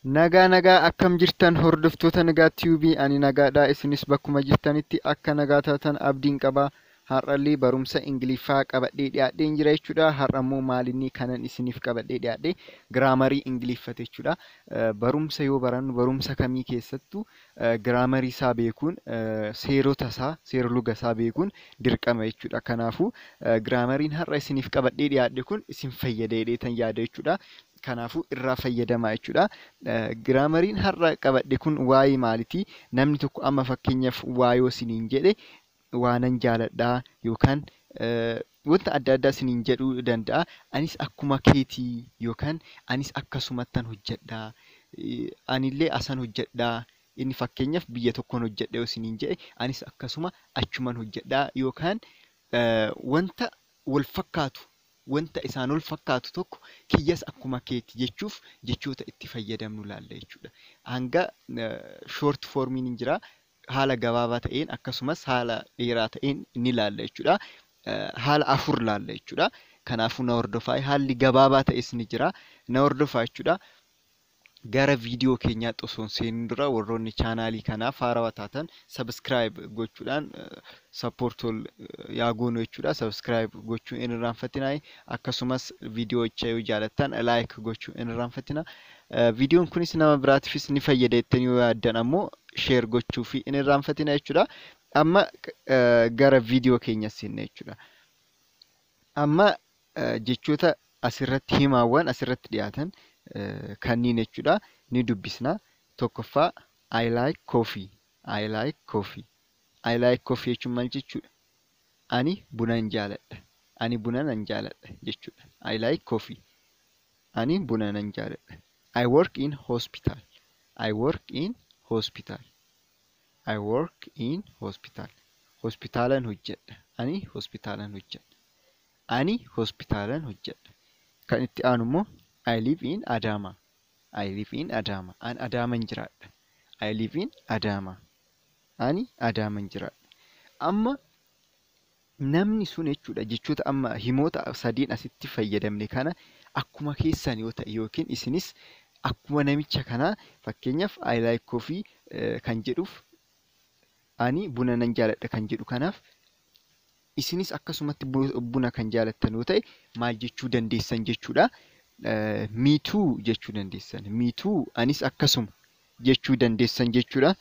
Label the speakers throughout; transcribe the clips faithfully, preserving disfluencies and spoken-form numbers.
Speaker 1: Nagaa nagaa akkam jirtan hordoftoota nagaa tiyuubii ani nagaadhaa isinis bakkuma jirtanitti akka nagaa taatan abdiin qaba. Har'allee barumsa Ingiliffaa qabadhee dhiyaadheen jira jechuudha. Har'ammoo maalinni kanan isiniif qabadhee dhiyaadhe giraamarii Ingiliffate jechuudha. Barumsa yoo barannu barumsa kamii keessattuu giraamarii isaa beekuun seerota isaa seera luga isaa beekuun dirqama jechuudha. Kanaafuu giraamariin har'a isiniif qabadhee dhiyaadhe kun isin fayyadeedheetan yaada jechuudha. Kanaafuu irraa fayyadamaa jechuudha. Giraamariin har'a qabadhe kun waa'ee maalitii? Namni tokko amma fakkeenyaaf waa yoo isiniin jedhe waanan jaaladhaa yookaan wanta adda addaa isiniin jedhuu danda'a. Anis akkuma keetii yookaan anis akkasumattan hojjedhaa. Anillee asan hojjedhaa. Inni fakkeenyaaf biyya tokkoon hojjedha yoo isiniin jedhe anis akkasuma achuman hojjedhaa yookaan wanta wal fakkaatu wanta isaan ol fakkaatu tokko kiyyas akkuma keeti jechuuf jechoota itti fayyadamnu laalla jechuudha. Hanga short formiin hin jira. Haala gabaabaa ta'een akkasumas haala dheeraa ta'een ni laalla jechuudha. Haala afur laalla jechuudha. Kanaafuu na hordofaa. Haalli gabaabaa ta'es ni jira. Na hordofaa jechuudha. Gara viidiyoo keenyaatti osoo hin seenin dura warroonni chaanaalii kanaaf haarawaa taatan subscribe gochuudhaan support yaa goonu jechuudha. Subscribe gochuun hin irraanfatinaa. Akkasumas viidiyoocha yoo jaalattan like gochuun hin irraanfatinaa. Viidiyoon kunis nama biraatiifis ni fayyada jettanii yoo yaaddan ammoo share gochuu fi hin irraanfatinaa jechuudha. Amma gara viidiyoo keenya seenne jechuudha. Amma jechoota asirratti himaawwan asirratti dhiyaatan kanneen jechuudha ni dubbisna. Tokkoffaa I like coffee. I like coffee. I like coffee jechuun maal jechuudha? Ani buna nan jaaladha. Ani buna nan jaaladha jechuudha. I like coffee. Ani buna nan jaaladha. I work in hospital. I work in hospital. I work in hospital. Hospitaalan hojjedha. Ani hospitaalan hojjedha. Ani hospitaalan hojjedha. Kan itti aanu immoo I live in Adama. I live in Adama. Ani Adaaman jiraadha. I live in Adama. Ani Adaaman jiraadha. Amma namni sun jechuudha jechoota amma himoota sadiin asitti fayyadamne kana akkuma keessan yoo ta'e yookiin isinis akkuma namicha kanaa fakkeenyaaf I like coffee kan jedhuuf ani buna nan jaaladha kan jedhu kanaaf isinis akkasumatti buna kan jaalattan yoo ta'e maal jechuu dandeessan jechuudha. Me too jechuu dandeessan. Me too anis akkasuma jechuu dandeessan jechuudha.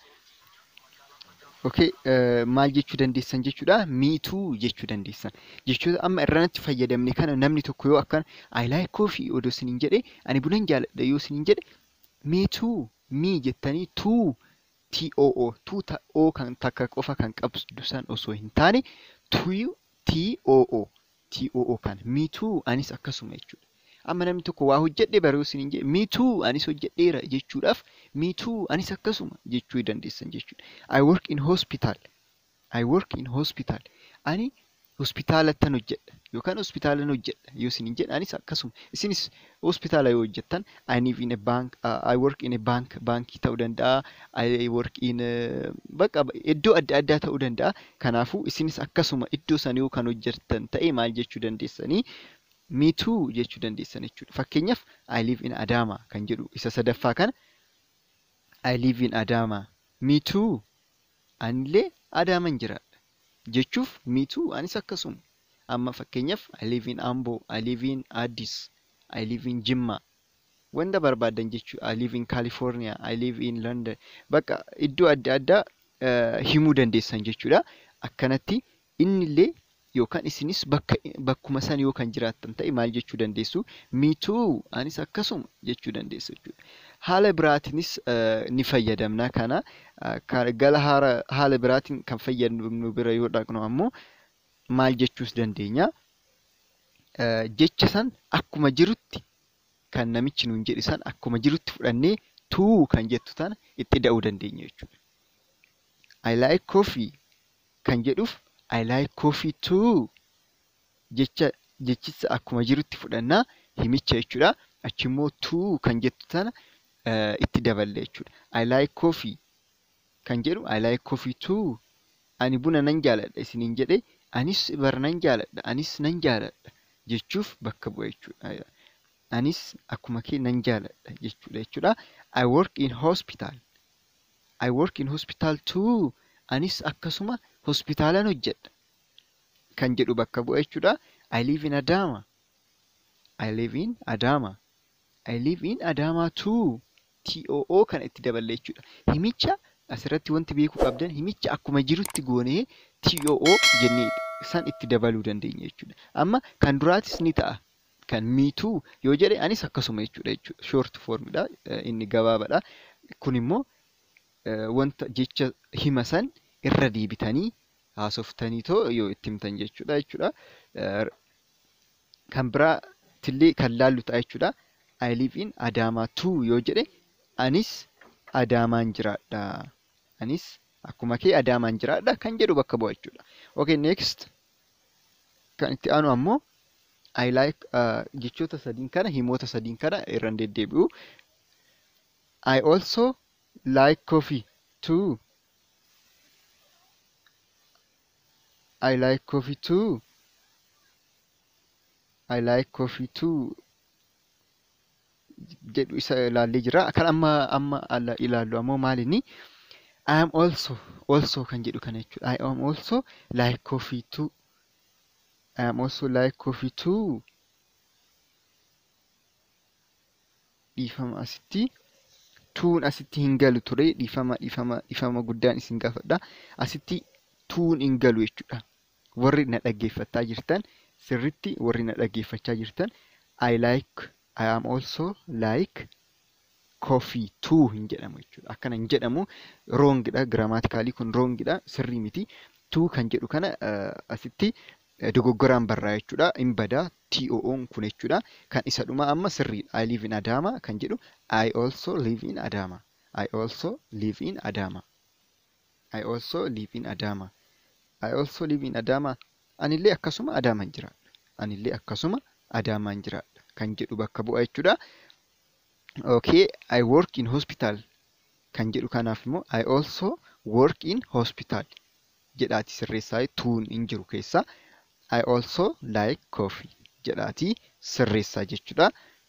Speaker 1: Okay, maal jechuu dandeessan jechuudha. Me too jechuu dandeessan. Jechoota amma irratti fayyadamne kana namni tokko yoo akkan I like coffee odoo isiniin jedhe ani buna nan jaaladha yoo isiniin jedhe me too me jettanii too T O O too o kan takka qofa kan qabdu san osoo hin taane too T O O T O O kan me too anis akkasuma jechuudha. Amma namni tokko waa hojjedhe bara yoo isiniin jedhe me too anis hojjedheera jechuudhaaf me too anis akkasuma jechuu dandeessan jechuudha. I work in hospital. I work in hospital. Ani hospitaalattan hojjedha yookaan hospitaalan hojjedha yoo isiniin jedhe anis akkasuma. Isinis hospitaala yoo hojjettan I live in a bank. Uh, I work in a bank. Baankii ta'uu danda'a. I work in bakka iddoo adda addaa ta'uu danda'a. Kanaafuu isinis akkasuma iddoo sana yoo kan hojjettan ta'e maal jechuu dandeessanii? Me too jechuu dandeessan jechuudha. Fakkeenyaaf I live in Adama kan jedhu isa sadaffaa kana I live in Adama. Me too anillee Adaaman jiraadha jechuuf me too anis akkasuma. Amma fakkeenyaaf I live in Ambo, I live in Addis, I live in Jimma. Wanda barbaadan jechuudha. I live in California, I live in London. Bakka iddoo adda addaa himuu dandeessan jechuudha. Akkanatti innillee yookaan isinis bakka bakkuma san yoo kan jiraattan ta'e maal jechuu dandeessu? Me too anis akkasuma jechuu dandeessu jechuudha. Haala biraatiinis ni fayyadamna kana gala haala biraatiin kan fayyadamnu bira yoo dhaqnu ammoo maal jechuus dandeenya? Jecha san akkuma jirutti kan namichi nuun jedhi san akkuma jirutti fudhannee too kan jettu tana itti da'uu dandeenya jechuudha. I like coffee kan jedhuuf I like coffee too. Jecha jechicha akkuma jirutti fudhannaa himicha jechuudha. Achimmoo too kan jettu tana itti daballe jechuudha. I like coffee kan jedhu I like coffee too. Ani buna nan jaaladha isiniin jedhe anis bar nan jaaladha anis nan jaaladha jechuuf bakka bu'a jechuudha. anis akkuma kee nan jaaladha jechuudha jechuudha. I work in hospital. I work in hospital too. Anis akkasuma hospitaalan hojjedha kan jedhu bakka bu'a jechuudha. I live in Adama. I live in Adama. I live in Adama too. T O O kan itti daballe jechuudha. Himicha asirratti wanti beekuu qabdan himicha akkuma jirutti goonee T O O jennee san itti dabaluu dandeenya jechuudha. Amma kan duraatis ni ta'a. Kan me too yoo jedhe anis akkasuma jechuudha jechuudha. Short formidha. Inni gabaabaadha. Kun immoo wanta jecha hima san irra deebitanii haasoftanii too yoo itti himtan jechuudha jechuudha. Kan biraa tillee kan laallu ta'a jechuudha. I live in Adama too yoo jedhe anis Adamaan jiraadha. Anis akkuma kee Adamaan jiraadha kan jedhu bakka bu'a jechuudha. Okay, next kan itti aanu ammoo I like uh, jechoota sadiin kana himoota sadiin kana irra deddeebi'u. I also like coffee too. I like coffee too. I like coffee too. Jedhu isa ilaallee jira. Kan amma amma ilaallu ammoo maalinni I am also also kan jedhu kana jechuudha. I am also like coffee too. I am also like coffee too. Dhiifama asitti tuun asitti hin galu ture. Dhiifama dhiifama dhiifama guddaan isin gaafadha. Asitti tuun hin galu jechuudha. Warri na dhaggeeffachaa jirtan sirritti warri na dhaggeeffachaa jirtan I like I am also like coffee too hin jedhamu jechuudha. Akkana hin jedhamu wrongidha. Grammatically kun wrongidha. Sirrii miti. Too kan jedhu kana asitti dogoggoraan barraa jechuudha. Hin badaa T O O kun jechuudha. Kan isa dhuma amma sirriidha. I live in Adama kan jedhu I also live in Adama. I also live in Adama. I also live in Adama. I also live in Adama. Anillee akkasuma Adamaan jiraadha. Anillee akkasuma Adamaan jiraadha kan jedhu bakka bu'a jechuudha. Okay, I work in hospital kan jedhu kanaaf immoo I also work in hospital jedhaati sirreessaa tuun hin jiru keessa. I also like coffee jedhaati sirreessaa jechuudha.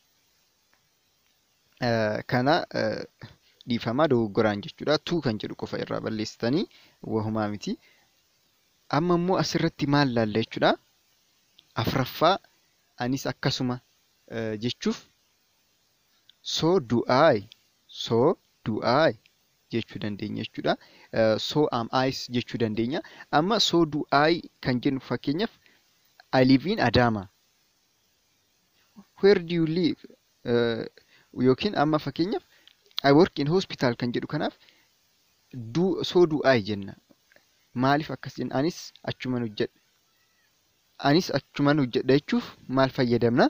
Speaker 1: Kana dhiifamaa dogoggoraan jechuudha. Tuu kan jedhu qofa irraa balleessitanii wahumaa miti. Amma immoo asirratti maal laalla jechuudha. Afraffaa anis akkasuma jechuuf so do I. So do I jechuu dandeenya jechuudha. So am I jechuu dandeenya. Amma so do I kan jennu fakkeenyaaf I live in Adama. Where do you live? Yookiin amma fakkeenyaaf I work in hospital kan jedhu kanaaf do so do I jenna. Maaliif akkas jenna? Anis achuman hojjedha. Anis achuman hojjedha jechuuf maal fayyadamna?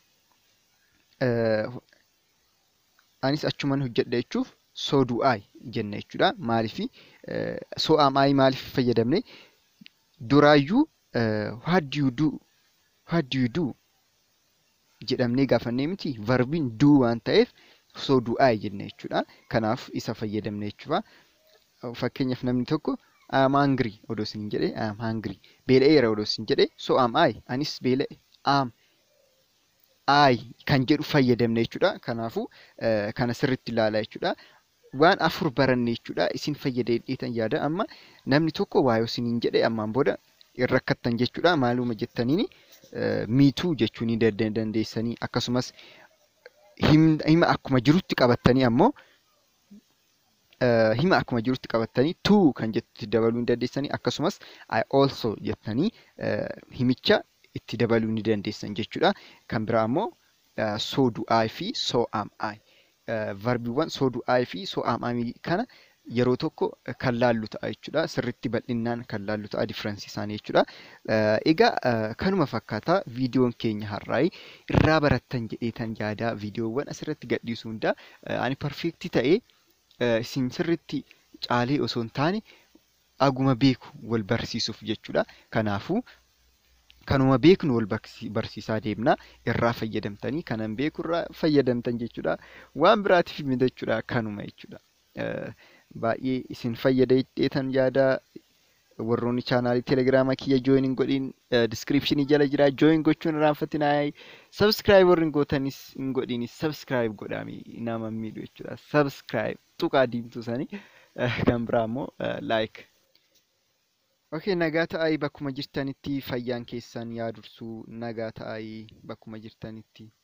Speaker 1: Anis achuman hojjedha jechuuf so do I jenna jechuudha. Maaliif so am I maaliif fayyadamne? Duraayyuu what do you do? What do you do? jedhamnee gaafannee miti verbiin do waan ta'eef so do I jenna jechuudha. Kanaaf isa fayyadamne jechuudha. Fakkeenyaaf namni tokko I am hungry odoo isin jedhe I am hungry. Beela'eera odoo isin jedhe so am I. Anis beela'e am I kan jedhu fayyadamne jechuudha. Kanaafuu kana sirriitti ilaalaa jechuudha. Waan afur baranne jechuudha. Isin fayyadamtan yaada amma namni tokko waa yoo isin jedhe ammaan booda irra rakkattan jechuudha. Maaluma jettaniini me too jechuun dandeessanii akkasumas hima akkuma jirutti qabattanii ammoo hima akkuma jirutti qabattanii too kan jettutti dabaluu dandeessanii akkasumas I also jettanii himicha itti dabaluu ni dandeessan jechuudha. Kan biraa ammoo so do I fi so am I. Verbiiwwan so do I fi so am I kana yeroo tokko kan laallu ta'a jechuudha. Sirriitti bal'innaan kan laallu ta'a difference isaanii jechuudha. Egaa kanuma fakkaata viidiyoon keenya har'aa irraa barattan jedheetan yaada viidiyoowwan asirratti gadhiisuu hunda ani perfeektii ta'ee isin sirriitti caalee osoo hin taane aguma beeku wal barsiisuuf jechuudha. Kanaafuu kanuma beeknu wal barsiisaa deemna irraa fayyadamtanii kanan beeku irraa fayyadamtan jechuudha. Waan biraatiif miti jechuudha kanuma jechuudha. Baay'ee isin fayyadamteetan yaada warroonni chaanaalii telegiraama kiyya joinin godhin description jala jira. Join gochuun irraanfatinaa. Subscribe warri gootanis hin godhinis subscribe godhaami nama miidhu jechuudha. Subscribe tuqaa diimtuu sanii kan biraa immoo like. Okay, nagaa ta'aa bakkuma jirtanitti fayyaan keessan yaa dursuu nagaa ta'aa bakkuma jirtanitti.